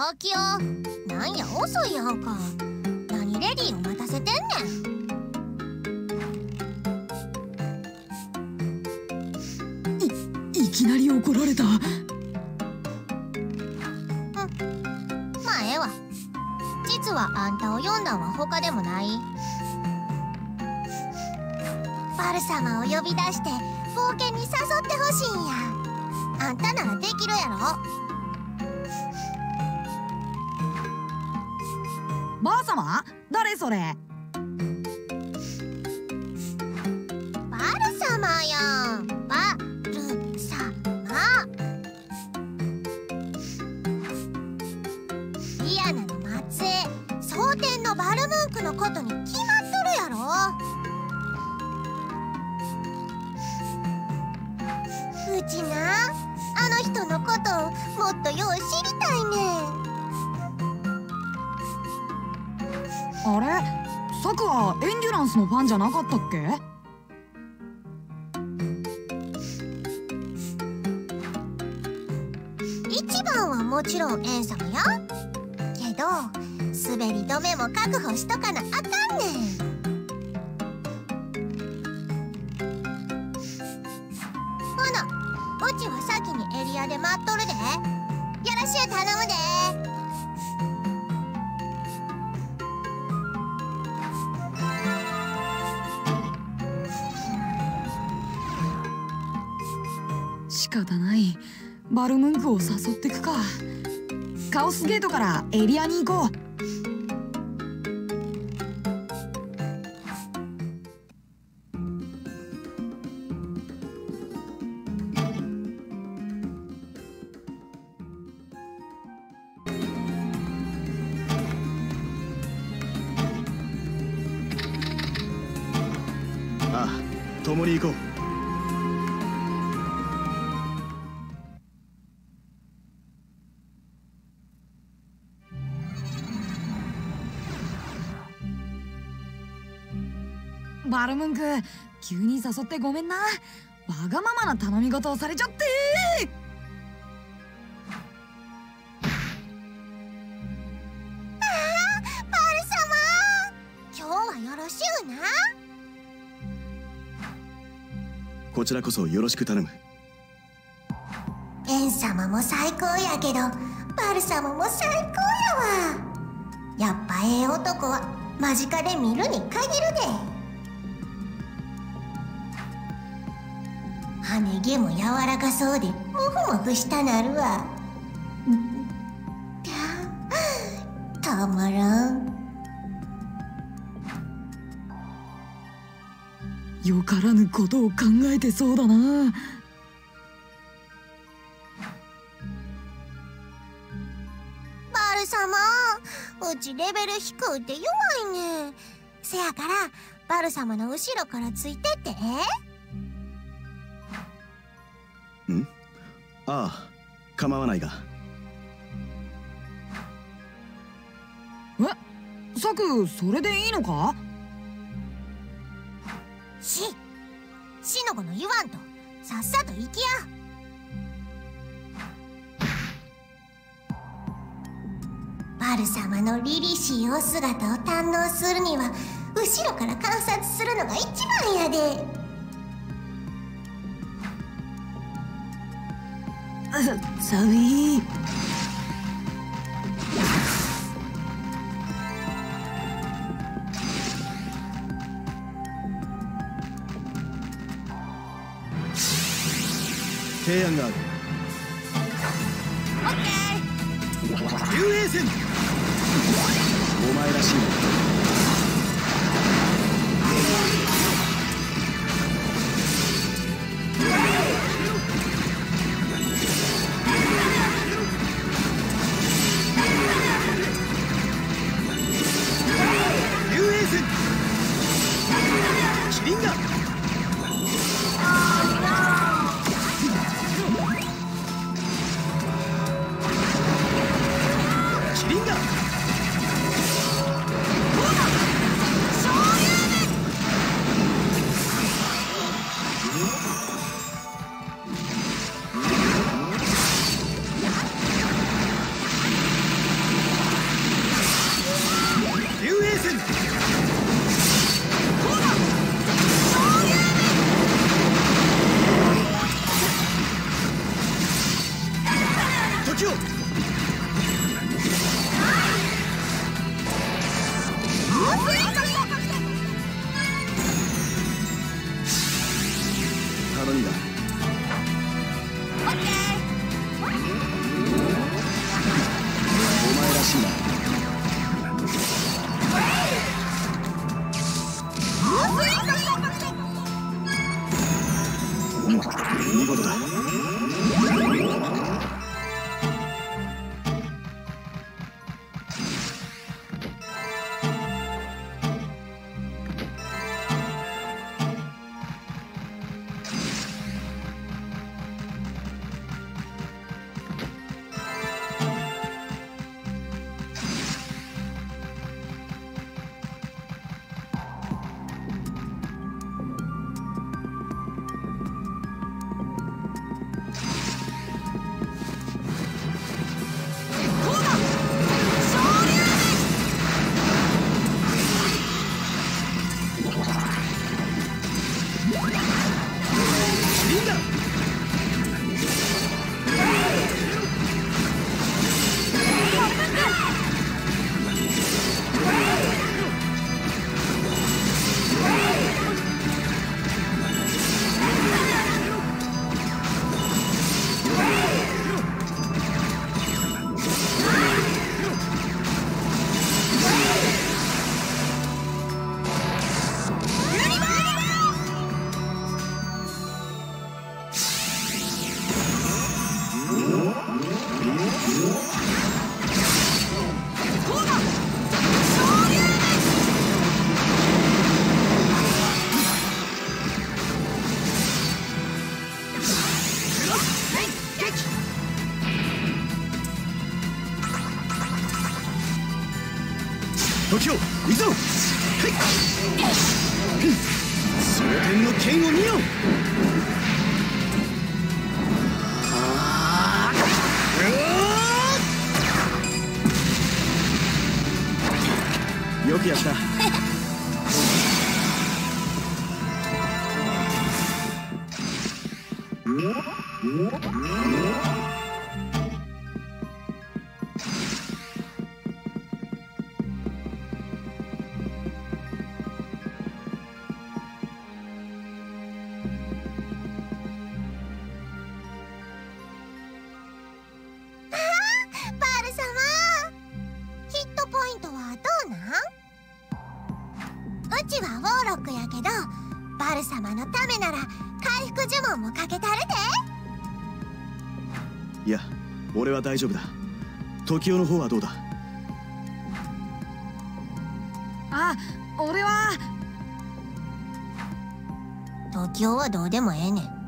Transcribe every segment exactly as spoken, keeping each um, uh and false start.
ハキオ、なんや遅いやんか。何レディーを待たせてんねん。い、いきなり怒られた。うん、 まあええわ。実はあんたを呼んだんは他でもない。バル様を呼び出して冒険に誘ってほしいんや。あんたならできるやろ。 ばあ様？誰それ？ バル様やん。バル様。リアナの末裔、蒼天のバルムンクのことに決まっとるやろ。うちな、あの人のことをもっとよう知りたいねん。 あれ、サクはエンデュランスのファンじゃなかったっけ？ 一番はもちろんエン様やけど、滑り止めも確保しとかなあかんねん。ほな、うちは先にエリアで待っとるで。よろしゅう頼むで。 仕方ない。バルムンクを誘ってくか。カオスゲートからエリアに行こう。 ああ、共に行こう。 バルムンク、急に誘ってごめんな。わがままな頼み事をされちゃって。 ああ、バル様、今日はよろしゅうな。 こちらこそよろしく頼む。 エン様も最高やけど、バル様も最高やわ。やっぱええ男は間近で見るに限るで。羽毛も柔らかそうでモフモフしたなるわ。たまらん。 よからぬことを考えてそうだな。 バル様、うちレベル低うて弱いねん。せやからバル様の後ろからついてってええ？ ん？ああ、構わないが。 え、サク、それでいいのか？ し、しの子の言わんとさっさと行きや。バル様の凛々しいお姿を堪能するには後ろから観察するのが一番やで。 寒い。 提案がある。 オッケー。 竜兵戦。お前らしい。キリンだ。キリンだ。 時を頼んだ。お前らしいな。見事だ。時を行くぞ。はい蒼天の剣を見よ。よくやった。 うちはウォーロックやけど、バル様のためなら回復呪文もかけたるで。 いや、俺は大丈夫だ。時代の方はどうだ。 あ、俺は時代はどうでもええねん。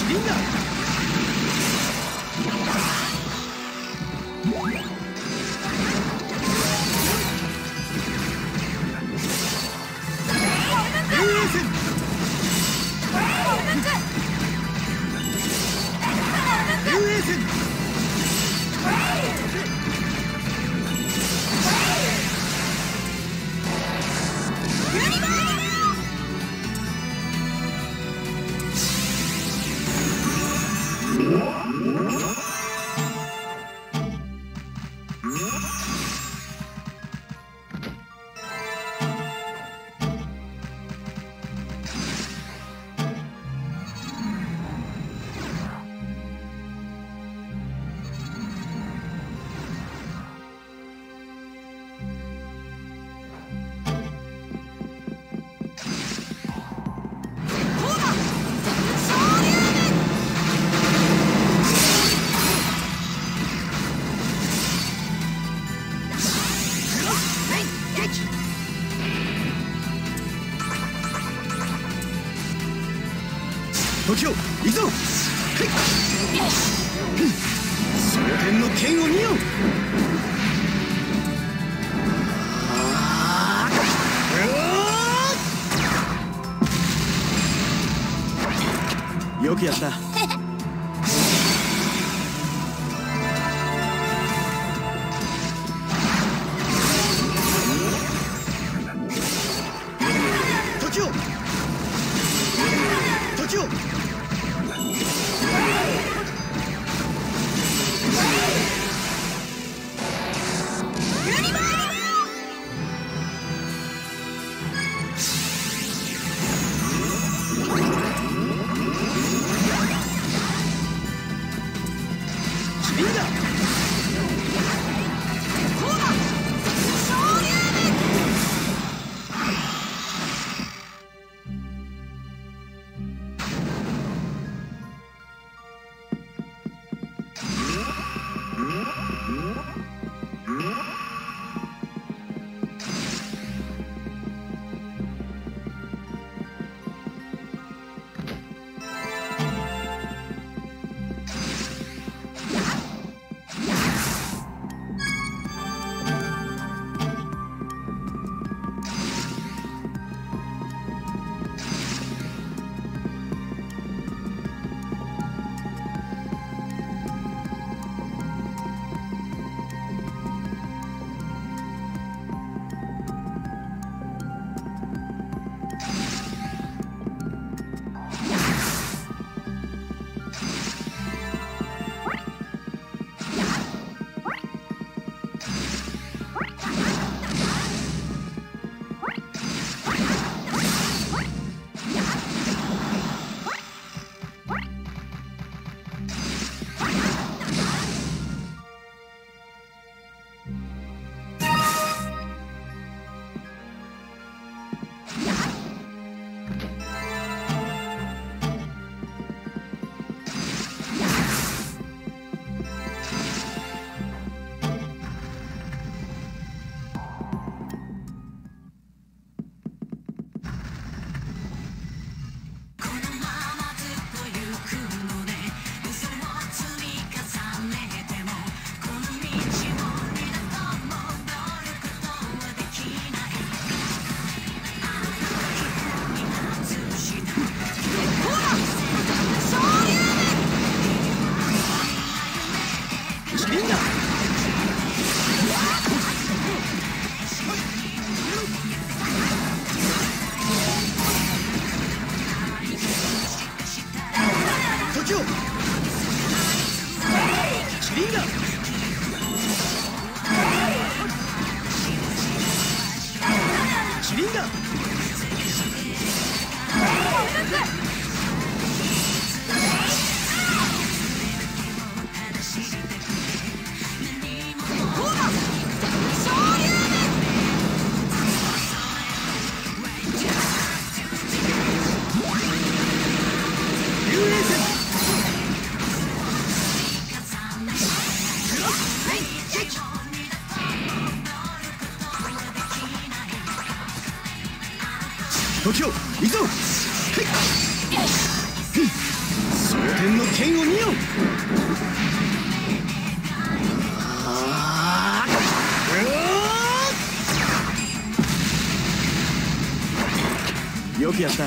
機敏だ。時を行くぞ。蒼天の剣を見よ。よくやった。時を時を時を行くぞ。蒼天分の剣を見よ。よくやった。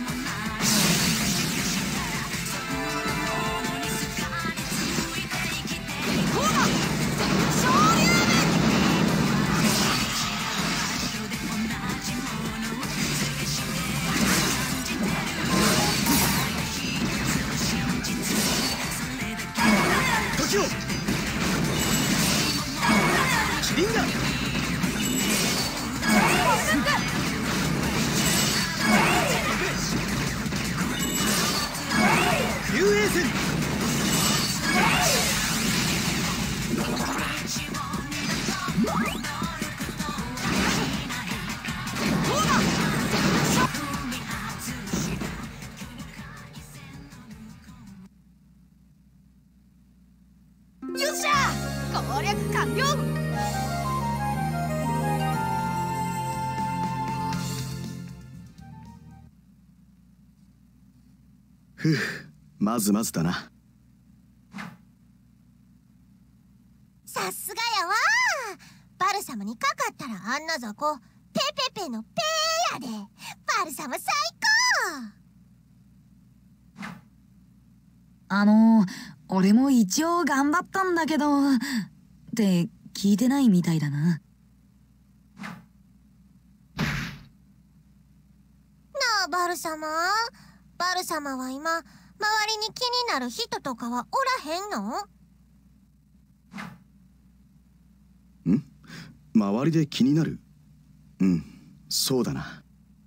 時をキリンだ。遊泳戦。 よっしゃ攻略完了。 ふう、まずまずだな。 さすがやわー。バル様にかかったらあんな雑魚ペペペのペーやで。バル様最高。 あのー、俺も一応頑張ったんだけどって聞いてないみたいだな。 なあバル様、バル様は今周りに気になる人とかはおらへんの？ ん？周りで気になる？うん、そうだな。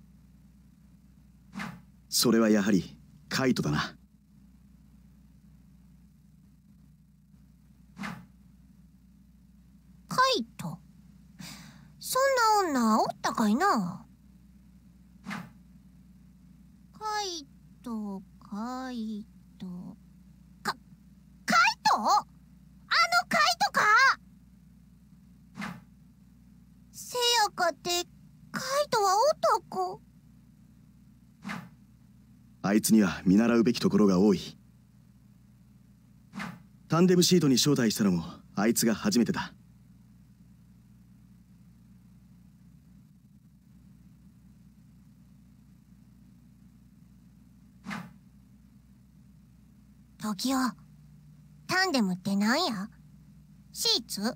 それはやはりカイトだな。 カイト？そんな女おったかいな。カイト、カイト、か、カイト？あのカイトか？せやかってカイトは男？ あいつには見習うべきところが多い。タンデムシートに招待したのもあいつが初めてだ。 時代、タンデムってなんや？シーツ？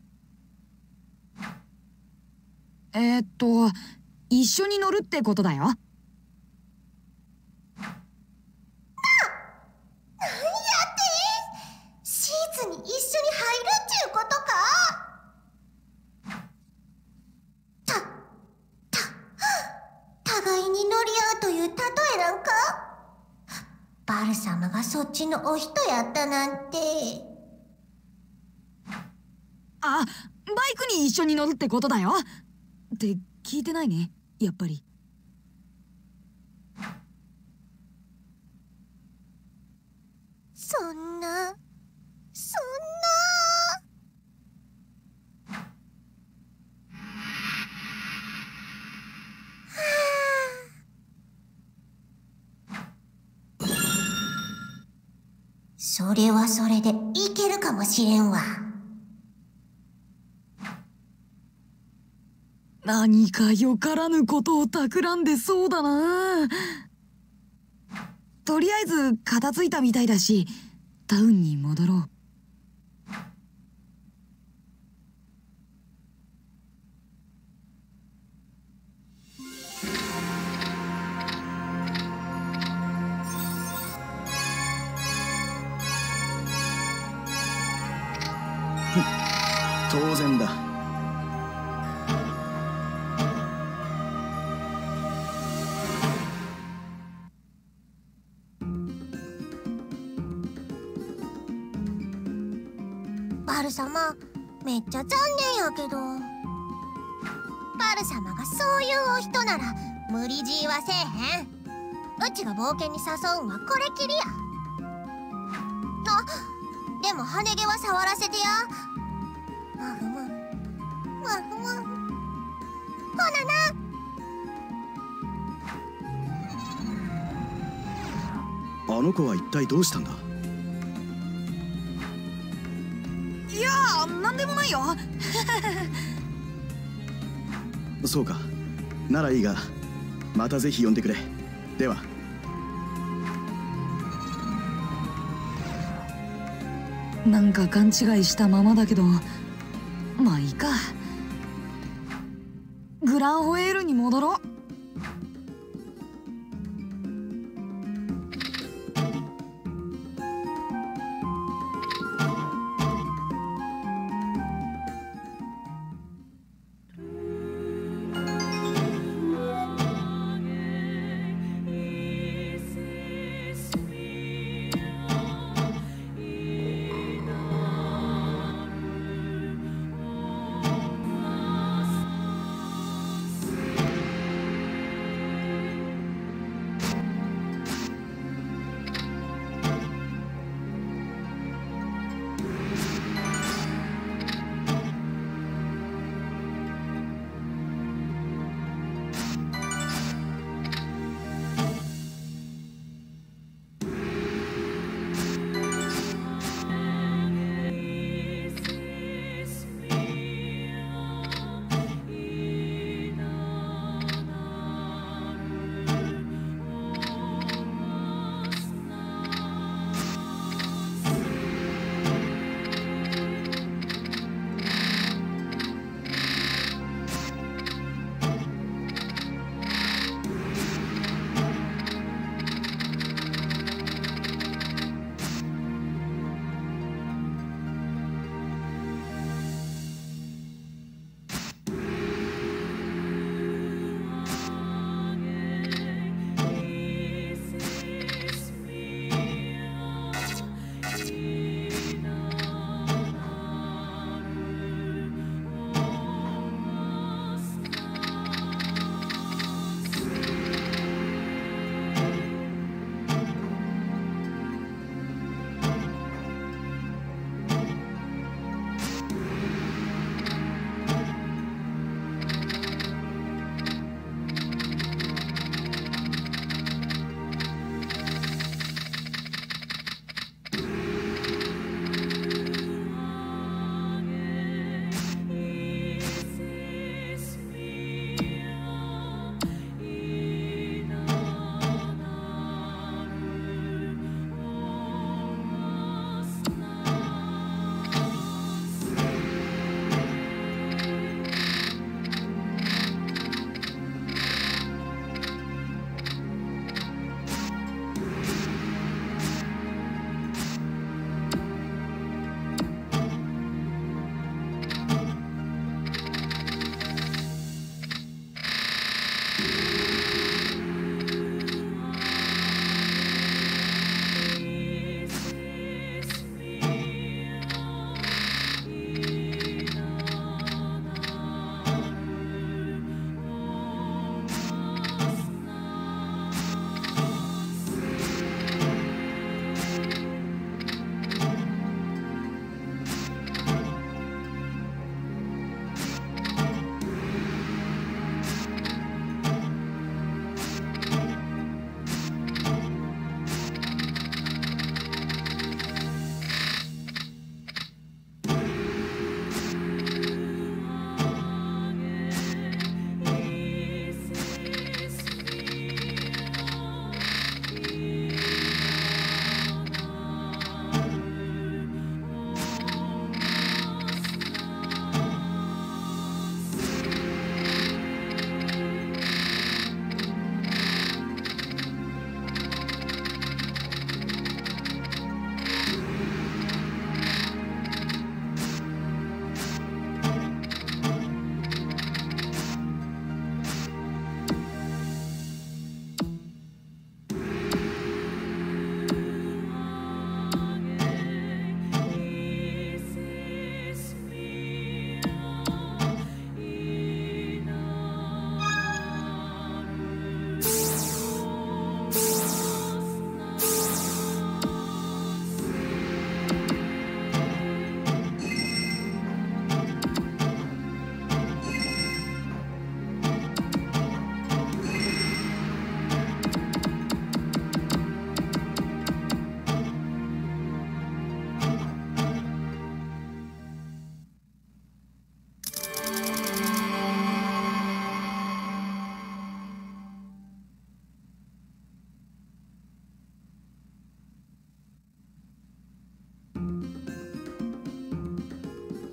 えー、っと一緒に乗るってことだよ。 なんやってシーツに一緒に入るっちゅうことか？た、た、互いに乗り合うという例えなんか？バル様がそっちのお人やったなんて。 あ、バイクに一緒に乗るってことだよって聞いてないね、やっぱり。 そんなそんなはあ、それはそれでいけるかもしれんわ。 何かよからぬことを企んでそうだな。とりあえず片付いたみたいだしタウンに戻ろう。 当然だ。 バル様、めっちゃ残念やけど。バル様がそういうお人なら無理強いはせえへん。うちが冒険に誘うんはこれきりや。あ、でも羽毛は触らせてや。まふむまふむ。ほなな。 あの子は一体どうしたんだ？ でもないよ。 そうか、ならいいが、またぜひ呼んでくれ。では。 なんか勘違いしたままだけど、まあいいか。グランホエールに戻ろう。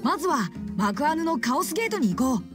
まずはマクアヌのカオスゲートに行こう。